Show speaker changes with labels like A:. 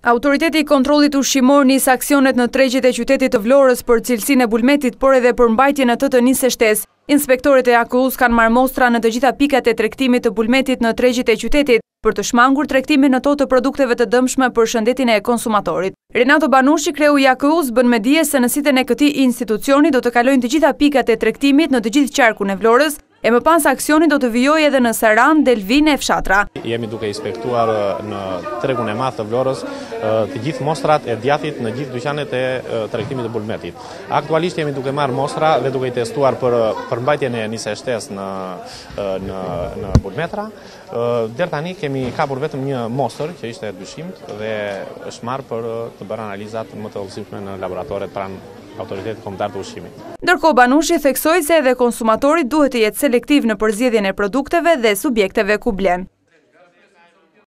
A: Autoriteti i kontrollit ushqimor nis aksionet në tregjet e qytetit të Vlorës për cilësinë e bulmetit, por edhe për mbajtjen e të nisë shtesë. Inspektorët e AKU-s kanë marrë mostra në të gjitha pikat e tregtimit të bulmetit në tregjet e qytetit për të shmangur tregtimin në to të produkteve të dëmshme për shëndetin e konsumatorit. Renato Banushi, kreu i AKU-s, bën me dije se në siten e këtij institucioni do të kalojnë të gjitha pikat e tregtimit në të gjithë qarkun e Vlorës, e më pas aksioni do të vijojë edhe në Saran, Delvin e fshatra.
B: Jemi duke inspektuar në tregun e madh të Vlorës të gjithë mostrat e djathit në gjithë dyqanet e tregtimit të bulmetit. Aktualisht jemi duke marrë mostra dhe duke i testuar për përmbajtjen e nisë shtesë në bulmetra. Deri tani kemi kapur vetëm një mostër që ishte dyshimt dhe është marrë për të bërë analizat më të vështirë në laboratoret pranë Autoritetit Kombëtar të Ushqimit.
A: Ndërkohë Banushi theksoi se edhe konsumatorit duhet të jetë selektiv në përzgjedhjen e produkteve dhe subjekteve ku blen.